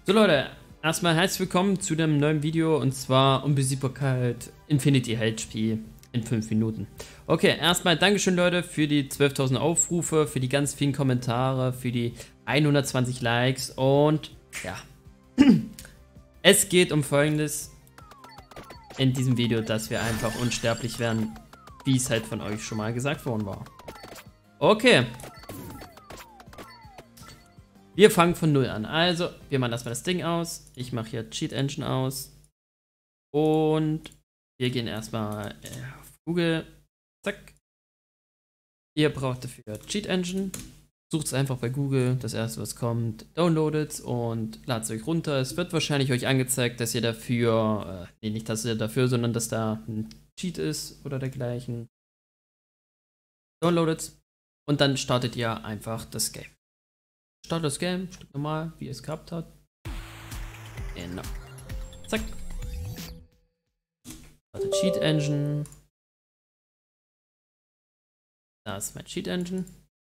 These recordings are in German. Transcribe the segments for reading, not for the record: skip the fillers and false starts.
So Leute, erstmal herzlich willkommen zu dem neuen Video und zwar Unbesiegbarkeit Infinity HP in 5 Minuten. Okay, erstmal Dankeschön Leute für die 12.000 Aufrufe, für die ganz vielen Kommentare, für die 120 Likes und ja, es geht um Folgendes in diesem Video, dass wir einfach unsterblich werden, wie es halt von euch schon mal gesagt worden war. Okay. Wir fangen von 0 an. Also, wir machen erstmal das Ding aus. Ich mache hier Cheat Engine aus. Und wir gehen erstmal auf Google. Zack. Ihr braucht dafür Cheat Engine. Sucht es einfach bei Google. Das erste, was kommt, downloadet und ladet es euch runter. Es wird wahrscheinlich euch angezeigt, dass ihr dafür, nee, nicht dass ihr dafür, sondern dass da ein Cheat ist oder dergleichen. Downloadet und dann startet ihr einfach das Game. Startet das Game, Stück normal, wie ihr es gehabt habt. Genau. Zack. Startet Cheat Engine. Da ist mein Cheat Engine.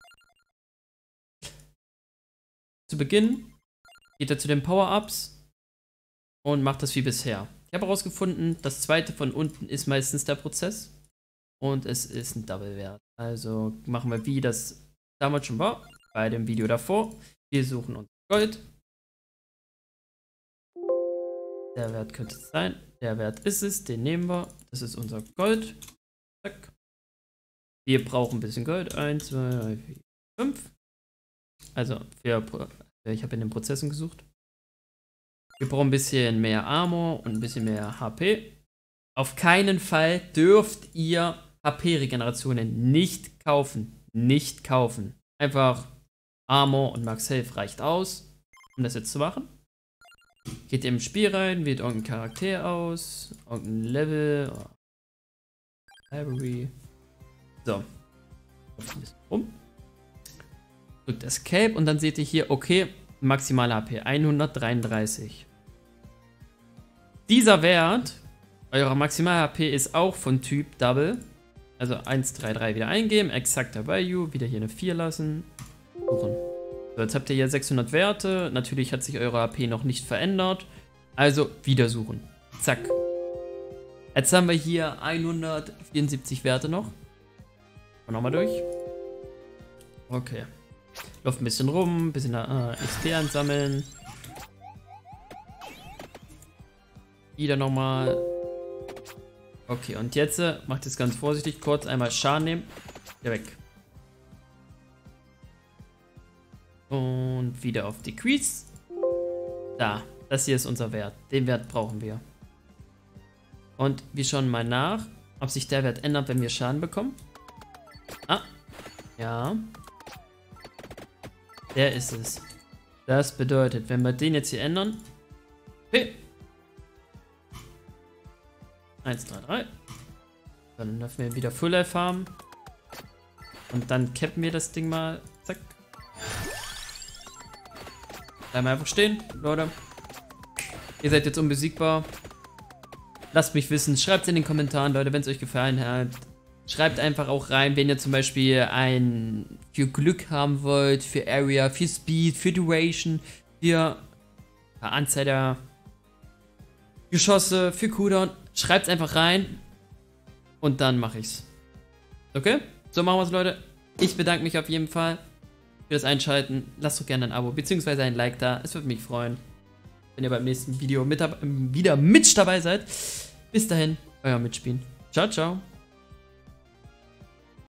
Zu Beginn geht er zu den Power-Ups und macht das wie bisher. Ich habe herausgefunden, das zweite von unten ist meistens der Prozess und es ist ein Double-Wert. Also machen wir, wie das damals schon war, bei dem Video davor. Wir suchen uns Gold. Der Wert könnte es sein. Der Wert ist es, den nehmen wir. Das ist unser Gold. Zack. Wir brauchen ein bisschen Gold. 1, 2, 3, 4, 5. Also, ich habe in den Prozessen gesucht. Wir brauchen ein bisschen mehr Armor und ein bisschen mehr HP. Auf keinen Fall dürft ihr HP-Regenerationen nicht kaufen. Nicht kaufen. Einfach Armor und Max Health reicht aus, um das jetzt zu machen. Geht ihr im Spiel rein, wählt irgendeinen Charakter aus, irgendein Level, Library. So. Ein bisschen rum. Drückt Escape und dann seht ihr hier, okay, maximale HP 133. Dieser Wert, eurer Maximal HP, ist auch von Typ Double. Also 133 wieder eingeben, exakter Value, wieder hier eine 4 lassen. Suchen. So, jetzt habt ihr hier 600 Werte. Natürlich hat sich eure AP noch nicht verändert. Also wieder suchen. Zack. Jetzt haben wir hier 174 Werte noch. Und nochmal durch. Okay. Läuft ein bisschen rum, ein bisschen XP ansammeln. Wieder nochmal. Okay, und jetzt macht es ganz vorsichtig. Kurz einmal Schaden nehmen. Wieder weg. Und wieder auf Decrease. Da, das hier ist unser Wert. Den Wert brauchen wir. Und wir schauen mal nach, ob sich der Wert ändert, wenn wir Schaden bekommen. Ah, ja. Der ist es. Das bedeutet, wenn wir den jetzt hier ändern. Okay. 1, 2, 3. Dann dürfen wir wieder Full Life haben. Und dann cappen wir das Ding mal. Zack. Bleiben wir einfach stehen, Leute. Ihr seid jetzt unbesiegbar. Lasst mich wissen. Schreibt es in den Kommentaren, Leute, wenn es euch gefallen hat. Schreibt einfach auch rein, wenn ihr zum Beispiel ein für Glück haben wollt, für Area, für Speed, für Duration, für Anzahl der Geschosse, für Cooldown. Schreibt es einfach rein und dann mache ich's. Okay? So machen wir es, Leute. Ich bedanke mich auf jeden Fall für das Einschalten. Lasst doch gerne ein Abo bzw. ein Like da. Es würde mich freuen, wenn ihr beim nächsten Video wieder mit dabei seid. Bis dahin, euer Mitspielen. Ciao, ciao.